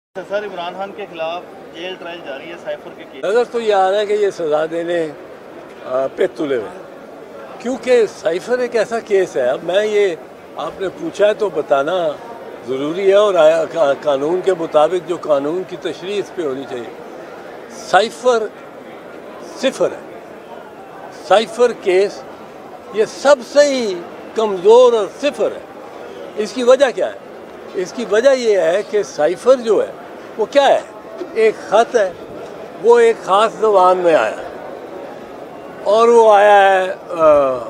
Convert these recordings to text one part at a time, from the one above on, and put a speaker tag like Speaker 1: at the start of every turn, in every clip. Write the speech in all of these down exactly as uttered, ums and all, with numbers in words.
Speaker 1: سر عمران خان کے خلاف jail trial جاری ہے سائفر کے کیس
Speaker 2: نظر تو یہ آ رہا ہے کہ یہ سزا دینے پہ تلے ہوئے، کیونکہ سائفر ایک ایسا کیس ہے. اب میں یہ آپ نے پوچھا ہے تو بتانا ضروری ہے، اور قانون کے مطابق جو قانون کی تشریح اس پہ ہونی چاہیے. سائفر صفر ہے. سائفر کیس یہ سب سے ہی کمزور اور صفر ہے. اس کی وجہ کیا ہے؟ اس کی وجہ یہ ہے کہ سائفر جو ہے وہ کیا ہے؟ ایک خط ہے، وہ ایک خاص زبان میں آیا ہے، اور وہ آیا ہے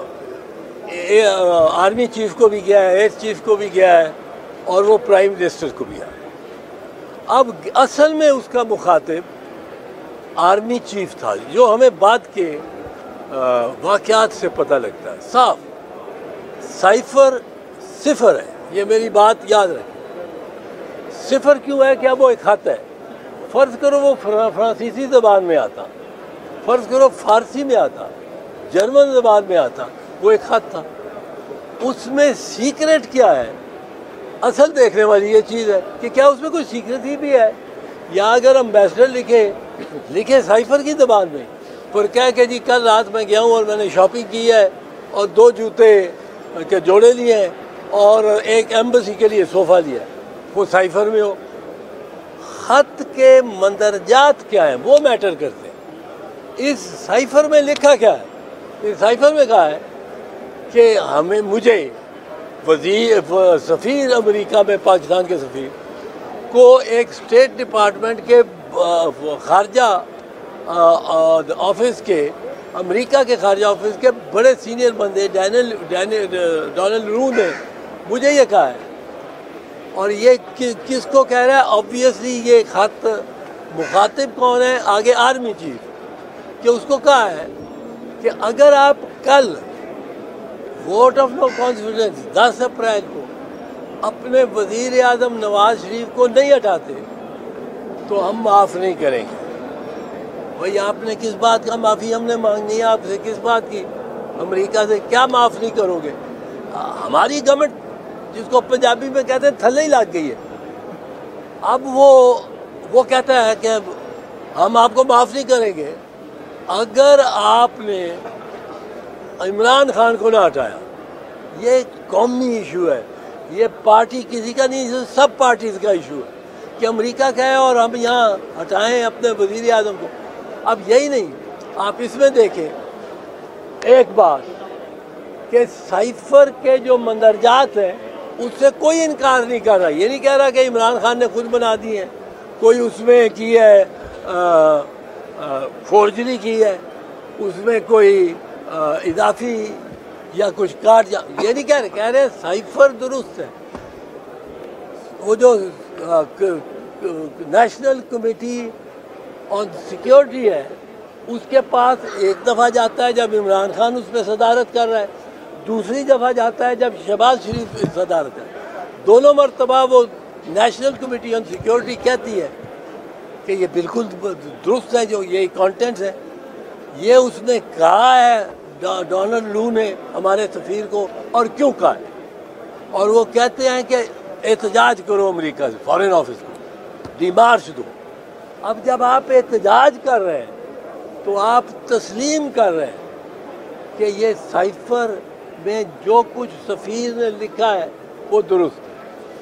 Speaker 2: آرمی چیف کو بھی گیا ہے، ایئر چیف کو بھی گیا ہے، اور وہ پرائم منسٹر کو بھی آیا. اب اصل میں اس کا مخاطب آرمی چیف تھا، جو ہمیں بعد کے واقعات سے پتہ لگتا ہے. صاف سائفر صفر ہے، یہ میری بات یاد رکھیں. صفر کیوں ہے؟ کیا وہ ایک خط ہے. فرض کرو وہ فرانسیسی زبان میں آتا، فرض کرو فارسی میں آتا، جرمن زبان میں آتا، وہ ایک خط تھا. اس میں سیکرٹ کیا ہے؟ اصل دیکھنے والی یہ چیز ہے کہ کیا اس میں کوئی سیکریسی بھی ہے. یا اگر امبیسڈر لکھے لکھے سائفر کی زبان میں، پر کہہ کہ جی کل رات میں گیا ہوں اور میں نے شاپنگ کی ہے اور دو جوتے کے جوڑے لیے ہیں اور ایک ایمبیسی کے لیے صوفہ لیا ہے، وہ سائفر میں ہو. خط کے مندرجات کیا ہیں وہ میٹر کرتے ہیں. اس سائفر میں لکھا کیا ہے؟ اس سائفر میں کہا ہے کہ ہمیں مجھے وزیر سفیر امریکہ میں، پاکستان کے سفیر کو ایک اسٹیٹ ڈپارٹمنٹ کے خارجہ آفس کے، امریکہ کے خارجہ آفس کے بڑے سینئر بندے ڈینل ڈونلڈ رو نے مجھے یہ کہا ہے. اور یہ کس کو کہہ رہا ہے؟ آبویسلی یہ خط مخاطب کون ہے؟ آگے آرمی چیف، کہ اس کو کہا ہے کہ اگر آپ کل ووٹ آف نو کانفیڈنس دس اپریل کو اپنے وزیر اعظم نواز شریف کو نہیں ہٹاتے تو ہم معاف نہیں کریں گے. بھائی آپ نے کس بات کا معافی ہم نے مانگنی ہے آپ سے؟ کس بات کی؟ امریکہ سے کیا معاف نہیں کرو گے؟ ہماری گورنمنٹ جس کو پنجابی میں کہتے ہیں تھلے ہی لگ گئی ہے. اب وہ وہ کہتا ہے کہ ہم آپ کو معاف نہیں کریں گے. اگر آپ نے عمران خان کو نہ ہٹایا، یہ قومی ایشو ہے، یہ پارٹی کسی کا نہیں، سب پارٹیز کا ایشو ہے کہ امریکہ کا ہے اور ہم یہاں ہٹائیں اپنے وزیر اعظم کو. اب یہی نہیں، آپ اس میں دیکھیں ایک بات کہ سائفر کے جو مندرجات ہیں اس سے کوئی انکار نہیں کر رہا. یہ نہیں کہہ رہا کہ عمران خان نے خود بنا دی ہے، کوئی اس میں کی ہے فورجری کی ہے، اس میں کوئی اضافی یا کچھ کاٹ، یہ نہیں کہہ رہے. کہہ رہے سائفر درست ہے. وہ جو نیشنل کمیٹی آن سیکیورٹی ہے، اس کے پاس ایک دفعہ جاتا ہے جب عمران خان اس پہ صدارت کر رہا ہے، دوسری دفعہ جاتا ہے جب شہباز شریف صدارت ہے. دونوں مرتبہ وہ نیشنل کمیٹی آن سیکیورٹی کہتی ہے کہ یہ بالکل درست ہے، جو یہ کانٹینٹس ہے. یہ اس نے کہا ہے ڈونلڈ رو نے ہمارے سفیر کو، اور کیوں کہا ہے؟ اور وہ کہتے ہیں کہ احتجاج کرو امریکہ سے، فارن آفس کو ڈیمارش دو. اب جب آپ احتجاج کر رہے ہیں تو آپ تسلیم کر رہے ہیں کہ یہ سائفر میں جو کچھ سفیر نے لکھا ہے وہ درست ہے.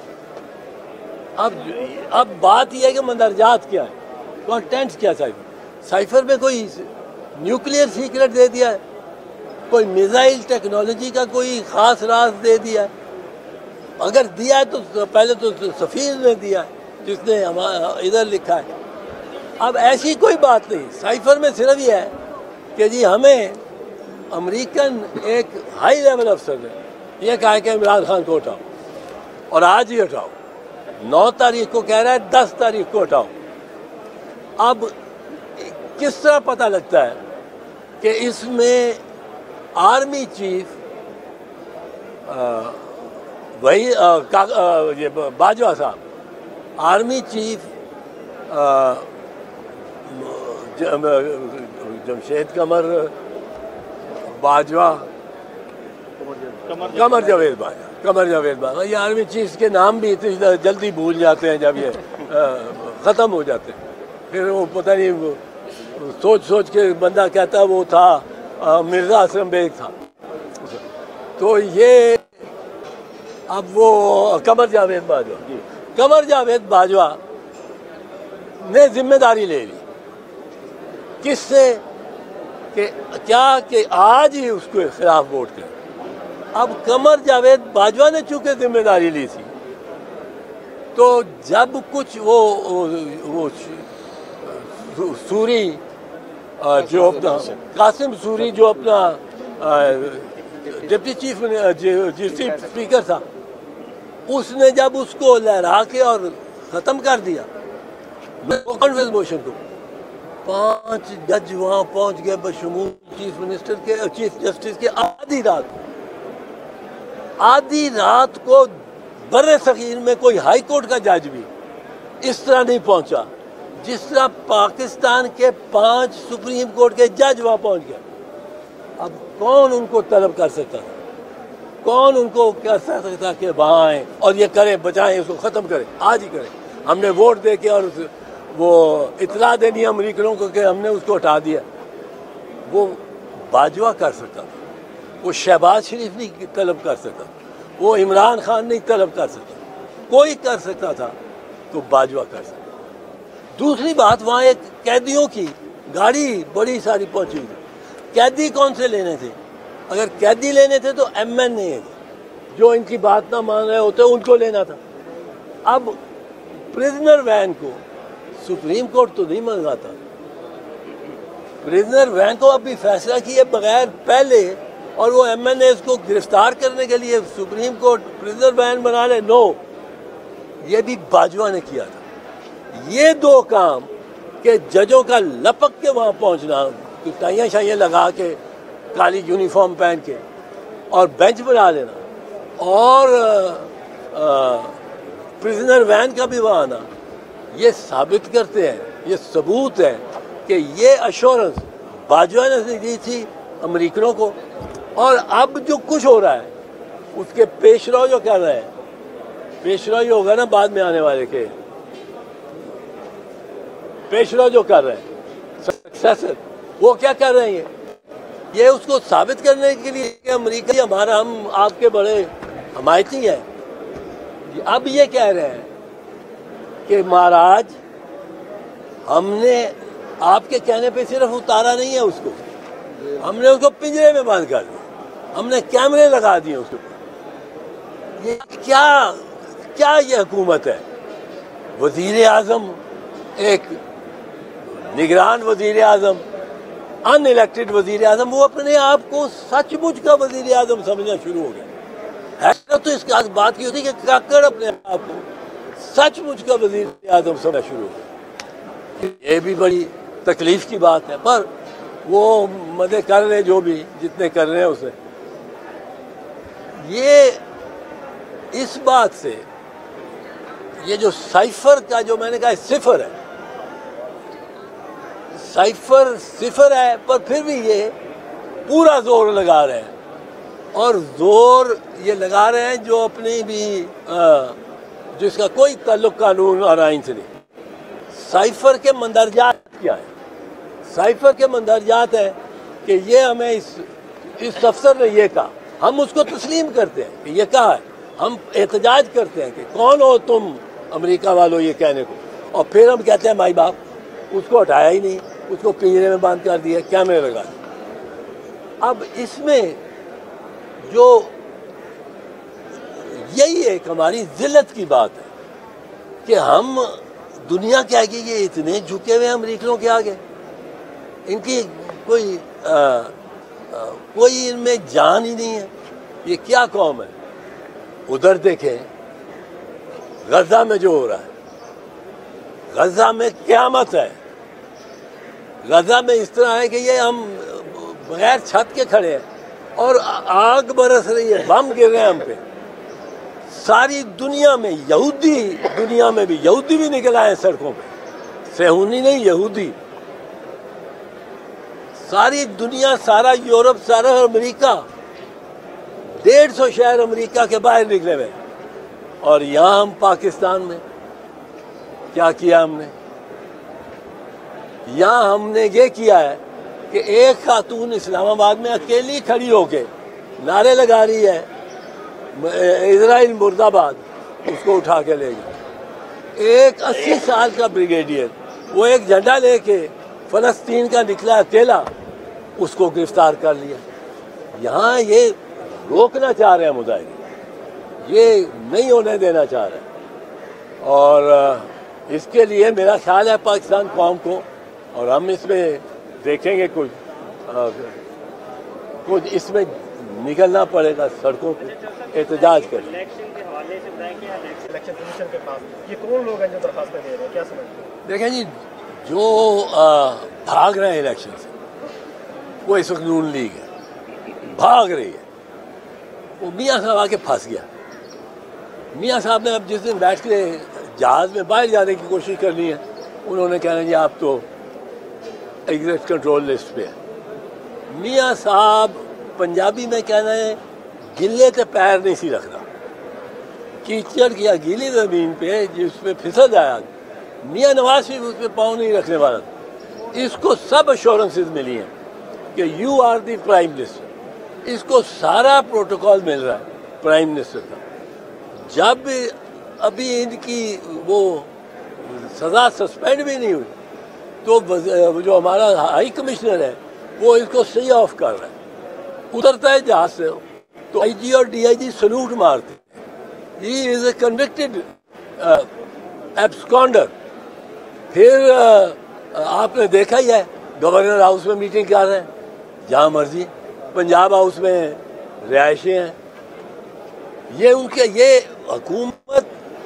Speaker 2: اب اب بات یہ ہے کہ مندرجات کیا ہے، کانٹینٹس کیا سائفر سائفر میں کوئی نیوکلیئر سیکرٹ دے دیا ہے، کوئی میزائل ٹیکنالوجی کا کوئی خاص راز دے دیا ہے. اگر دیا ہے تو پہلے تو سفیر نے دیا ہے جس نے ہمارا ادھر لکھا ہے. اب ایسی کوئی بات نہیں. سائفر میں صرف یہ ہے کہ جی ہمیں امریکن ایک ہائی لیول افسر نے یہ کہا ہے کہ عمران خان کو ہٹاؤ، اور آج ہی ہٹاؤ. نو تاریخ کو کہہ رہا ہے دس تاریخ کو ہٹاؤ. اب کس طرح پتہ لگتا ہے کہ اس میں آرمی چیف وہی یہ باجوہ صاحب، آرمی چیف جمشید قمر باجوہ قمر جاوید باجوہ قمر جاوید باجوہ یہ آرمی چیف کے نام بھی اتنی جلدی بھول جاتے ہیں جب یہ ختم ہو جاتے ہیں، پھر وہ پتہ نہیں سوچ سوچ کے بندہ کہتا وہ تھا مرزا اسلم بیگ تھا. تو یہ اب وہ قمر جاوید باجوہ قمر جاوید باجوہ نے ذمہ داری لے لی کس سے کہ کیا کہ آج ہی اس کے خلاف ووٹ کریں. اب قمر جاوید باجوہ نے چونکہ ذمہ داری لی تھی تو جب کچھ وہ وہ سوری جو اپنا قاسم سوری جو اپنا ڈپٹی چیف چیف اسپیکر تھا اس نے جب اس کو لہرا کے اور ختم کر دیا کانفرنس موشن کو، پانچ جج وہاں پہنچ گئے بشمول چیف منسٹر کے چیف جسٹس کے آدھی رات آدھی رات کو بر صغیر میں کوئی ہائی کورٹ کا جج بھی اس طرح نہیں پہنچا جس طرح پاکستان کے پانچ سپریم کورٹ کے جج وہاں پہنچ گئے. اب کون ان کو طلب کر سکتا تھا، کون ان کو کہہ سکتا تھا کہ وہاں آئیں اور یہ کریں بچائیں اس کو ختم کریں. آج ہی کریں. ہم نے ووٹ دے کے اور وہ اطلاع دینی امریکنوں کو کہ ہم نے اس کو ہٹا دیا. وہ باجوہ کر سکتا تھا، وہ شہباز شریف نہیں طلب کر سکتا، وہ عمران خان نہیں طلب کر سکتا، کوئی کر سکتا تھا تو باجوہ کر سکتا. دوسری بات وہاں ایک قیدیوں کی گاڑی بڑی ساری پہنچی ہوئی. قیدی کون سے لینے تھے؟ اگر قیدی لینے تھے تو ایم این اے جو ان کی بات نہ مان رہے ہوتے ان کو لینا تھا. اب پریزنر وین کو سپریم کورٹ تو نہیں منگاتا. پریزنر وین کو ابھی فیصلہ کیے بغیر پہلے اور وہ ایم این ایز کو گرفتار کرنے کے لیے سپریم کورٹ پریزنر وین بنا لے. نو، یہ بھی باجوہ نے کیا تھا. یہ دو کام کہ ججوں کا لپک کے وہاں پہنچنا، ٹائیاں شائیاں لگا کے کالی یونیفارم پہن کے اور بینچ بنا لینا اور پریزنر وین کا بھی وہاں آنا، یہ ثابت کرتے ہیں، یہ ثبوت ہے کہ یہ ایشورنس باجوہ نے دی تھی امریکنوں کو. اور اب جو کچھ ہو رہا ہے اس کے پیش رو جو کر رہے ہیں، پیش رو ہی ہوگا نا بعد میں آنے والے کے، پیش رو جو کر رہے ہیں سکسیسر، وہ کیا کر رہے ہیں؟ یہ اس کو ثابت کرنے کے لیے کہ امریکہ ہمارا ہم آپ کے بڑے حمایتی ہیں. اب یہ کہہ رہے ہیں کہ مہاراج ہم نے آپ کے کہنے پہ صرف اتارا نہیں ہے اس کو، ہم نے اس کو پنجرے میں بند کر دیا، ہم نے کیمرے لگا دیے اس کو. یہ کیا کیا یہ حکومت ہے؟ وزیر اعظم ایک نگران وزیر اعظم، ان الیکٹڈ وزیر اعظم، وہ اپنے آپ کو سچ مچ کا وزیر اعظم سمجھنا شروع ہو گیا. حیرت تو اس بات کی ہوتی کہ کاکڑ اپنے آپ کو سچ مچ کا وزیر اعظم سمجھنا شروع ہو گیا. یہ بھی بڑی تکلیف کی بات ہے، پر وہ مدے کر رہے جو بھی جتنے کر رہے ہیں اسے. یہ اس بات سے یہ جو سائفر کا جو میں نے کہا صفر ہے، سائفر صفر ہے، پر پھر بھی یہ پورا زور لگا رہے ہیں. اور زور یہ لگا رہے ہیں جو اپنی بھی جس کا کوئی تعلق قانون اور آئین سے نہیں. سائفر کے مندرجات کیا ہے؟ سائفر کے مندرجات ہیں کہ یہ ہمیں اس اس افسر نے یہ کہا، ہم اس کو تسلیم کرتے ہیں کہ یہ کہا ہے، ہم احتجاج کرتے ہیں کہ کون ہو تم امریکہ والوں یہ کہنے کو، اور پھر ہم کہتے ہیں مائی باپ اس کو ہٹایا ہی نہیں، اس کو پنجرے میں بند کر دیا، کیمرے لگا دیا. اب اس میں جو یہی ایک ہماری ذلت کی بات ہے کہ ہم دنیا کیا کہ یہ اتنے جھکے ہوئے ہیں امریکنوں کے آگے، ان کی کوئی آ, آ, کوئی ان میں جان ہی نہیں ہے. یہ کیا قوم ہے؟ ادھر دیکھیں غزہ میں جو ہو رہا ہے، غزہ میں قیامت ہے. غزہ میں اس طرح ہے کہ یہ ہم بغیر چھت کے کھڑے ہیں اور آگ برس رہی ہے، بم گر رہے ہیں ہم پہ. ساری دنیا میں یہودی، دنیا میں بھی یہودی بھی نکل آئے ہیں سڑکوں پہ، صہیونی نہیں یہودی. ساری دنیا، سارا یورپ، سارا امریکہ ڈیڑھ سو شہر امریکہ کے باہر نکلے ہوئے، اور یہاں ہم پاکستان میں کیا کیا ہم نے؟ یہاں ہم نے یہ کیا ہے کہ ایک خاتون اسلام آباد میں اکیلی کھڑی ہو کے نعرے لگا رہی ہے اسرائیل مرد آباد، اس کو اٹھا کے لے گئی۔ ایک اسی سال کا بریگیڈیئر وہ ایک جھنڈا لے کے فلسطین کا نکلا اکیلا، اس کو گرفتار کر لیا۔ یہاں یہ روکنا چاہ رہے ہیں مظاہرے، یہ نہیں ہونے دینا چاہ رہے ہیں، اور اس کے لیے میرا خیال ہے پاکستان قوم کو، اور ہم اس میں دیکھیں گے کچھ کچھ اس میں نکلنا پڑے گا سڑکوں پہ احتجاج کریں۔
Speaker 3: الیکشن کے حوالے سے بتائیں کہ الیکشن کمیشن کے پاس یہ کون لوگ ہیں جو درخواستیں دے رہے ہیں، کیا سمجھتے ہیں؟
Speaker 2: دیکھیں جی، جو بھاگ رہے ہیں الیکشن سے وہ اس وقت نون لیگ ہے، بھاگ رہی ہے۔ وہ میاں صاحب آ کے پھنس گیا۔ میاں صاحب نے اب جس دن بیٹھ کے جہاز میں باہر جانے کی کوشش کرنی ہے، انہوں نے کہنا جی آپ تو ایگزیکٹ کنٹرول لسٹ پہ ہے۔ میاں صاحب پنجابی میں کہنا ہے گلے تے پیر نہیں سی رکھنا، کیچڑ کیا گیلی زمین پہ جس پہ پھسل آیا، میاں نواز شریف اس پہ پاؤں نہیں رکھنے والا۔ اس کو سب ایشورنسز ملی ہیں کہ you are the prime minister, اس کو سارا پروٹوکول مل رہا ہے پرائم منسٹر کا۔ جب ابھی ان کی وہ سزا سسپینڈ بھی نہیں ہوئی تو جو ہمارا ہائی کمشنر ہے وہ اس کو سی آف کر رہا ہے، اترتا ہے جہاز سے تو آئی جی اور ڈی آئی جی سلوٹ مارتے ہیں، ہی از اے کنوکٹڈ ایبسکانڈر۔ پھر آپ نے دیکھا ہی ہے گورنر ہاؤس میں میٹنگ کر رہے ہیں جہاں مرضی، پنجاب ہاؤس میں رہائشیں ہیں۔ یہ ان کے یہ حکومت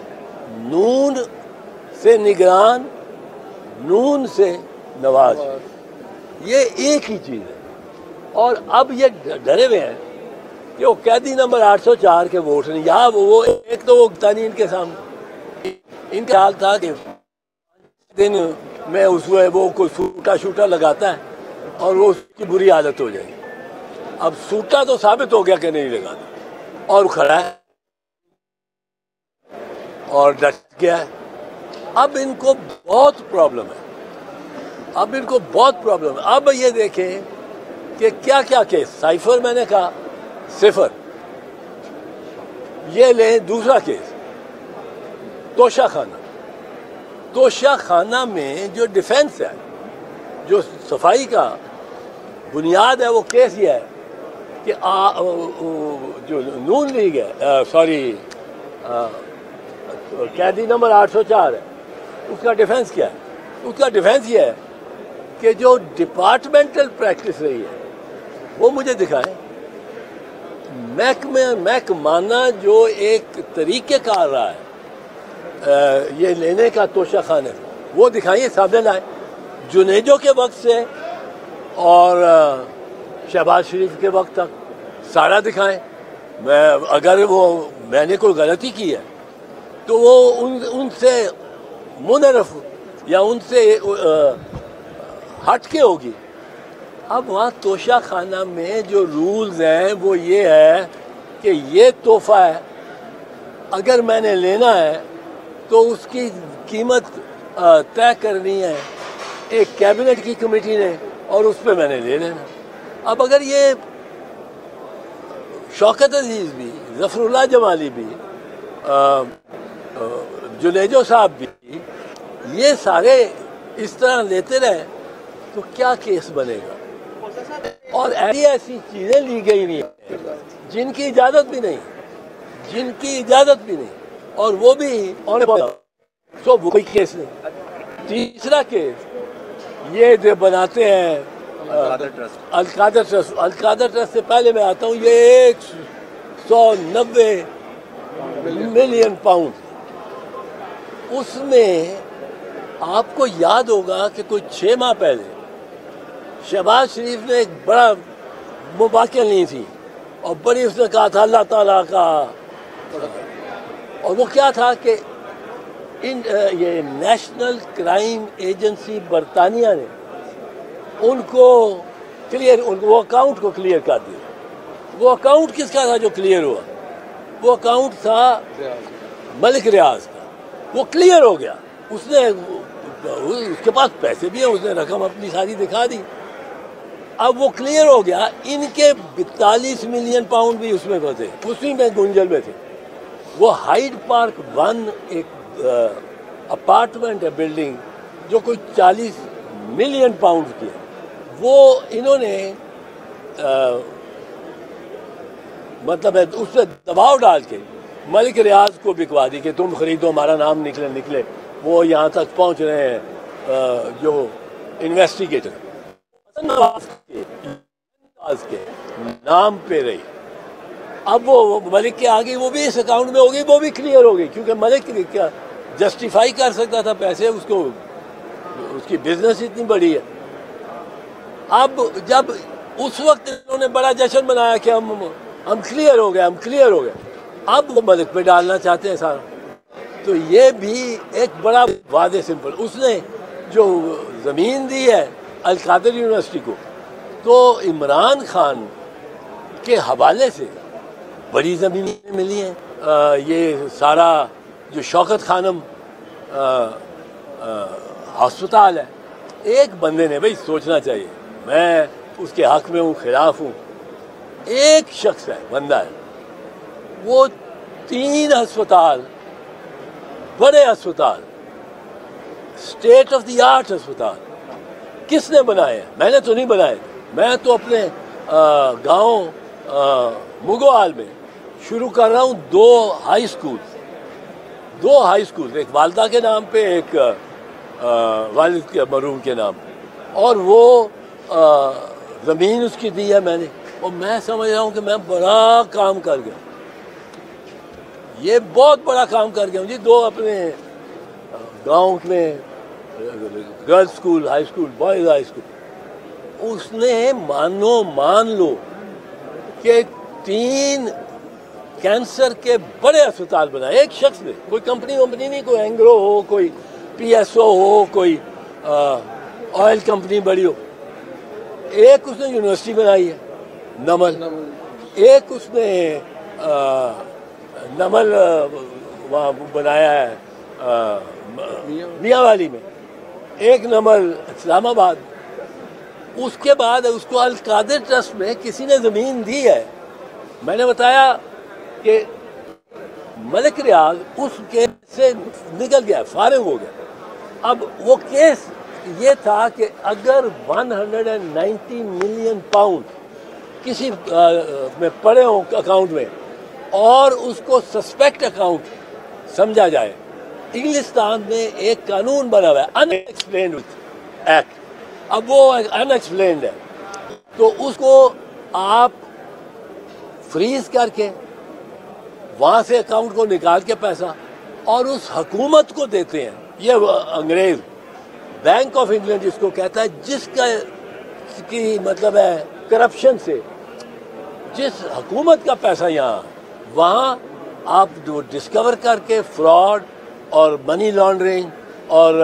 Speaker 2: نون سے نگران، نون سے نواز، یہ ایک ہی چیز ہے۔ اور اب یہ ڈرے ہوئے ہیں کہ وہ قیدی نمبر آٹھ سو چار کے ووٹ نہیں، یہاں وہ ایک تو وہ نہیں ان کے سامنے، ان کا حال تھا کہ دن میں اس وہ کوئی سوٹا شوٹا لگاتا ہے اور وہ اس کی بری عادت ہو جائے گی۔ اب سوٹا تو ثابت ہو گیا کہ نہیں لگاتا، اور کھڑا ہے اور ڈٹ گیا ہے۔ اب ان کو بہت پرابلم ہے، اب ان کو بہت پرابلم ہے۔ اب یہ دیکھیں کہ کیا کیا کیس، سائفر میں نے کہا صفر، یہ لیں دوسرا کیس توشہ خانہ۔ توشہ خانہ میں جو ڈیفنس ہے، جو صفائی کا بنیاد ہے، وہ کیس یہ ہے کہ جو نون لیگ ہے، سوری قیدی نمبر آٹھ سو چار ہے، اس کا ڈیفنس کیا ہے؟ اس کا ڈیفنس یہ ہے کہ جو ڈپارٹمنٹل پریکٹس رہی ہے وہ مجھے دکھائیں۔ محکمہ محکمانہ جو ایک طریقہ کار رہا ہے یہ لینے کا توشہ خانے، وہ دکھائیے، سامنے لائیں، جنیجو کے وقت سے اور شہباز شریف کے وقت تک سارا دکھائیں۔ میں اگر وہ میں نے کوئی غلطی کی ہے تو وہ ان ان سے منحرف یا ان سے ہٹ کے ہوگی۔ اب وہاں توشہ خانہ میں جو رولز ہیں وہ یہ ہے کہ یہ تحفہ ہے، اگر میں نے لینا ہے تو اس کی قیمت طے کرنی ہے ایک کیبنٹ کی کمیٹی نے، اور اس پہ میں نے لے لینا۔ اب اگر یہ شوکت عزیز بھی، ظفر اللہ جمالی بھی، جنیجو صاحب بھی، یہ سارے اس طرح لیتے رہے تو کیا کیس بنے گا؟ اور ایسی ایسی چیزیں لی گئی نہیں ہیں جن کی اجازت بھی نہیں، جن کی اجازت بھی نہیں، اور وہ بھی سو وہ کوئی کیس نہیں۔ تیسرا کیس یہ جو بناتے ہیں القادر ٹرسٹ، القادر ٹرسٹ سے پہلے میں آتا ہوں، یہ ایک سو نبے ملین پاؤنڈ، اس میں آپ کو یاد ہوگا کہ کوئی چھ ماہ پہلے شہباز شریف نے ایک بڑا مباحثہ لی تھی اور بڑی اس نے کہا تھا اللہ تعالیٰ کا، اور وہ کیا تھا کہ ان یہ نیشنل کرائم ایجنسی برطانیہ نے ان کو کلیئر، ان کو وہ اکاؤنٹ کو کلیئر کر دیا، وہ اکاؤنٹ کس کا تھا جو کلیئر ہوا؟ وہ اکاؤنٹ تھا ملک ریاض کا. وہ کلیئر ہو گیا. اس نے اس کے پاس پیسے بھی ہیں, اس نے رقم اپنی ساری دکھا دی. اب وہ کلیئر ہو گیا. ان کے بیتالیس ملین پاؤنڈ بھی اس میں تھے, اسی میں گنجل میں تھے. وہ ہائیڈ پارک ون ایک اپارٹمنٹ ہے, بلڈنگ, جو کوئی چالیس ملین پاؤنڈ کی ہے. وہ انہوں نے مطلب ہے اس سے دباؤ ڈال کے ملک ریاض کو بکوا دی کہ تم خریدو, ہمارا نام نکلے نکلے وہ یہاں تک پہنچ رہے ہیں جو انویسٹیگیٹر نواز کے نام پہ رہی. اب وہ ملک کے آگے وہ بھی اس اکاؤنٹ میں ہو گئی, وہ بھی کلیئر ہو گئی, کیونکہ ملک کیا جسٹیفائی کر سکتا تھا پیسے, اس کو اس کی بزنس اتنی بڑی ہے. اب جب اس وقت انہوں نے بڑا جشن منایا کہ ہم ہم کلیئر ہو گئے ہم کلیئر ہو گئے اب وہ ملک پہ ڈالنا چاہتے ہیں سارا. تو یہ بھی ایک بڑا واضح سمپل. اس نے جو زمین دی ہے القادر یونیورسٹی کو, تو عمران خان کے حوالے سے بڑی زمینیں ملی ہیں. آ, یہ سارا جو شوکت خانم ہسپتال ہے, ایک بندے نے, بھائی سوچنا چاہیے, میں اس کے حق میں ہوں خلاف ہوں, ایک شخص ہے, بندہ ہے, وہ تین ہسپتال, بڑے ہسپتال, اسٹیٹ آف دی آرٹ ہسپتال کس نے بنائے ہیں؟ میں نے تو نہیں بنائے. میں تو اپنے گاؤں مگوال میں شروع کر رہا ہوں دو ہائی اسکول, دو ہائی اسکول, ایک والدہ کے نام پہ, ایک والد کے مرحوم کے نام پہ, اور وہ زمین اس کی دی ہے میں نے. اور میں سمجھ رہا ہوں کہ میں بڑا کام کر گیا, یہ بہت بڑا کام کر گیا ہوں جی. دو اپنے گاؤں میں girls school, high school, boys high school. اس نے مانو مان لو کہ تین کینسر کے بڑے اسپتال بنائے ایک شخص نے, کوئی کمپنی ومپنی نہیں, کوئی اینگرو ہو, کوئی پی ایس او ہو, کوئی آئل کمپنی بڑی ہو. ایک اس نے یونیورسٹی بنائی ہے نمل, ایک اس نے نمل وہاں بنایا ہے میاں والی میں, ایک نمل اسلام آباد. اس کے بعد اس کو القادر ٹرسٹ میں کسی نے زمین دی ہے. میں نے بتایا کہ ملک ریاض اس کیس سے نکل گیا, فارغ ہو گیا. اب وہ کیس یہ تھا کہ اگر one hundred and ninety million pound کسی میں پڑے ہوں اکاؤنٹ میں, اور اس کو سسپیکٹ اکاؤنٹ سمجھا جائے, انگلستان میں ایک قانون بنا ہوا ہے ان ایکسپلینڈ ایکٹ. اب وہ ان ایکسپلینڈ ہے, تو اس کو آپ فریز کر کے وہاں سے اکاؤنٹ کو نکال کے پیسہ اور اس حکومت کو دیتے ہیں. یہ انگریز بینک آف انگلینڈ جس کو کہتا ہے, جس کا کی مطلب ہے کرپشن سے جس حکومت کا پیسہ یہاں, وہاں آپ جو ڈسکور کر کے فراڈ اور منی لانڈرنگ اور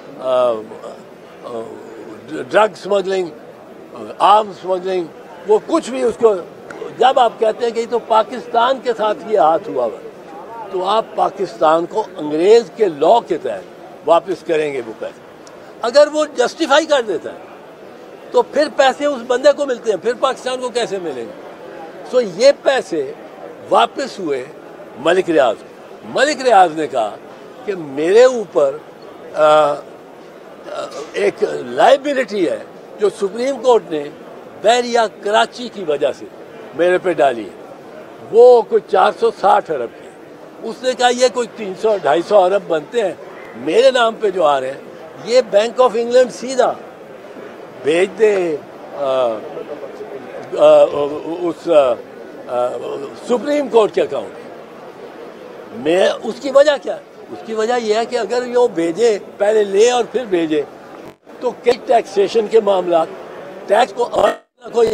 Speaker 2: ڈرگ اسمگلنگ, آرم اسمگلنگ, وہ کچھ بھی اس کو, جب آپ کہتے ہیں کہ یہ تو پاکستان کے ساتھ یہ ہاتھ ہوا ہوا, تو آپ پاکستان کو انگریز کے لاء کے تحت واپس کریں گے وہ پیسے. اگر وہ جسٹیفائی کر دیتا ہے تو پھر پیسے اس بندے کو ملتے ہیں, پھر پاکستان کو کیسے ملیں گے؟ سو یہ پیسے واپس ہوئے ملک ریاض. ملک ریاض نے کہا کہ میرے اوپر ایک لائبلٹی ہے جو سپریم کورٹ نے بحریہ کراچی کی وجہ سے میرے پہ ڈالی ہے, وہ کوئی چار سو ساٹھ ارب کی. اس نے کہا یہ کوئی تین سو ڈھائی سو ارب بنتے ہیں میرے نام پہ جو آ رہے ہیں, یہ بینک آف انگلینڈ سیدھا بھیج دے اس سپریم کورٹ کے اکاؤنٹ میں. اس کی وجہ کیا ہے؟ اس کی وجہ یہ ہے کہ اگر یہ بھیجے, پہلے لے اور پھر بھیجے, تو کئی ٹیکسیشن کے معاملات, ٹیکس کو کوئی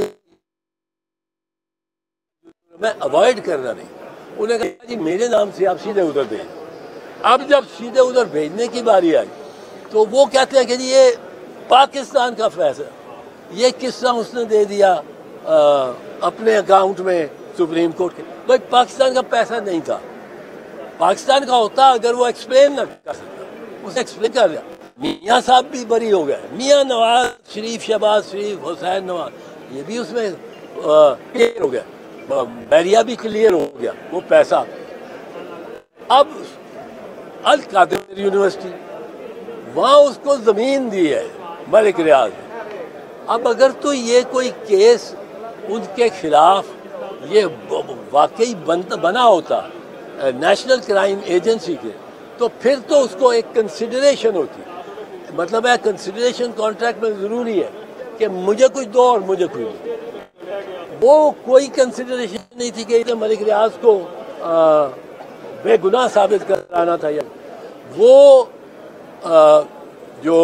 Speaker 2: میں اوائڈ کرنا نہیں. انہیں کہا جی میرے نام سے آپ سیدھے ادھر بھیجیں. اب جب سیدھے ادھر بھیجنے کی باری آئی تو وہ کہتے ہیں کہ جی یہ پاکستان کا فیصلہ, یہ قصہ اس نے دے دیا اپنے اکاؤنٹ میں سپریم کورٹ کے. بھائی پاکستان کا پیسہ نہیں تھا, پاکستان کا ہوتا اگر وہ ایکسپلین نہ کر سکتا, اسے ایکسپلین کر دیا. میاں صاحب بھی بری ہو گئے, میاں نواز شریف, شہباز شریف, حسین نواز, یہ بھی اس میں کلیئر ہو گیا, بیریا بھی کلیئر ہو گیا وہ پیسہ. اب القادر یونیورسٹی, وہاں اس کو زمین دی ہے ملک ریاض. اب اگر تو یہ کوئی کیس ان کے خلاف یہ واقعی بنا ہوتا نیشنل کرائم ایجنسی کے, تو پھر تو اس کو ایک کنسیڈریشن ہوتی. مطلب ہے کنسیڈریشن کانٹریکٹ میں ضروری ہے کہ مجھے کچھ دو اور مجھے کچھ دو. وہ کوئی کنسیڈریشن نہیں تھی کہ ملک ریاض کو بے گناہ ثابت کرانا تھا. یا وہ جو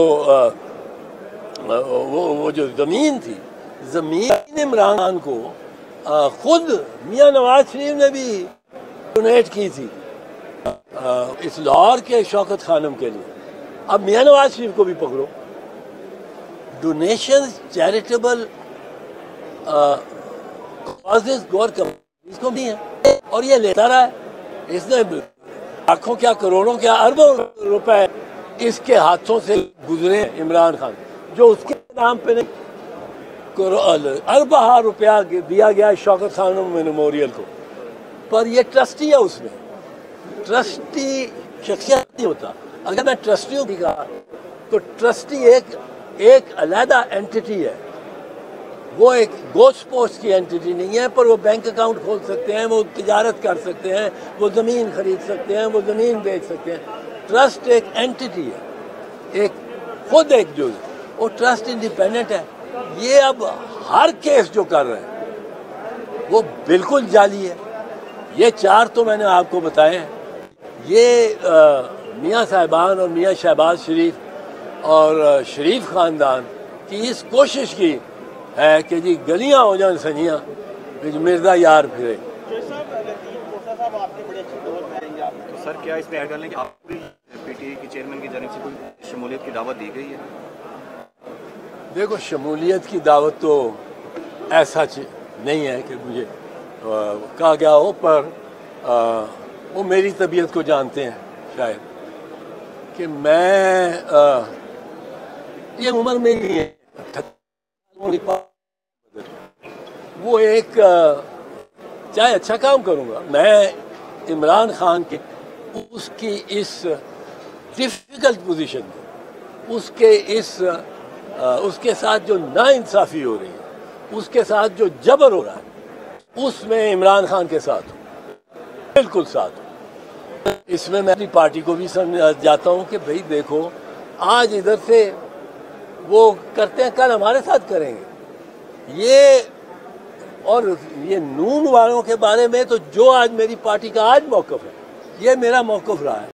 Speaker 2: وہ جو زمین تھی, زمین عمران خان کو خود میاں نواز شریف نے بھی ڈونیٹ کی تھی اس لاہور کے شوکت خانم کے لیے. اب میاں نواز شریف کو بھی پکڑو, ڈونیشن چیریٹیبل کازز غور کر اس کو بھی ہے, اور یہ لیتا رہا ہے. اس نے لاکھوں کیا کروڑوں کیا اربوں روپے اس کے ہاتھوں سے گزرے عمران خان, جو اس کے نام پہ نہیں, اربہ روپیہ دیا گیا شوکت خانم میموریل کو, پر یہ ٹرسٹی ہے. اس میں ٹرسٹی شخصیت نہیں ہوتا. اگر میں ٹرسٹیوں کی کہا تو ٹرسٹی ایک ایک علیحدہ اینٹی ہے, وہ ایک گوشت پوسٹ کی اینٹی نہیں ہے, پر وہ بینک اکاؤنٹ کھول سکتے ہیں, وہ تجارت کر سکتے ہیں, وہ زمین خرید سکتے ہیں, وہ زمین بیچ سکتے ہیں. ٹرسٹ ایک اینٹی ہے, ایک خود ایک جو وہ ٹرسٹ انڈیپینڈنٹ ہے. یہ اب ہر کیس جو کر رہے ہیں وہ بالکل جعلی ہے. یہ چار تو میں نے آپ کو بتائے ہیں. یہ میاں صاحبان اور میاں شہباز شریف اور شریف خاندان کی اس کوشش کی ہے کہ جی گلیاں ہو جائیں سنیاں, مرزا یار پھرے.
Speaker 3: سر کیا اس میں ایڈ کرنے کی آپ پی ٹی آئی کے چیئرمین کی جانب سے کوئی شمولیت کی دعوت دی گئی ہے؟
Speaker 2: دیکھو شمولیت کی دعوت تو ایسا نہیں ہے کہ مجھے کہا گیا ہو, پر وہ میری طبیعت کو جانتے ہیں شاید کہ میں یہ عمر میں نہیں ہے, وہ ایک چاہے اچھا کام کروں گا. میں عمران خان کے اس کی اس ڈیفیکلٹ پوزیشن میں, اس کے اس اس کے ساتھ جو ناانصافی ہو رہی ہے, اس کے ساتھ جو جبر ہو رہا ہے, اس میں عمران خان کے ساتھ ہوں, بالکل ساتھ ہوں. اس میں میں اپنی پارٹی کو بھی سمجھ جاتا ہوں کہ بھئی دیکھو آج ادھر سے وہ کرتے ہیں, کل ہمارے ساتھ کریں گے. یہ اور یہ نون والوں کے بارے میں تو جو آج میری پارٹی کا آج موقف ہے, یہ میرا موقف رہا ہے.